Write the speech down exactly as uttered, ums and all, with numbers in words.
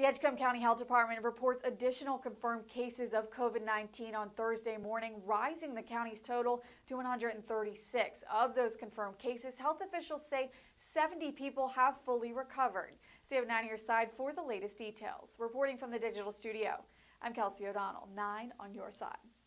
The Edgecombe County Health Department reports additional confirmed cases of COVID nineteen on Thursday morning, rising the county's total to one hundred thirty-six. Of those confirmed cases, health officials say seventy people have fully recovered. Stay with nine on your side for the latest details. Reporting from the digital studio, I'm Kelsey O'Donnell, nine on your side.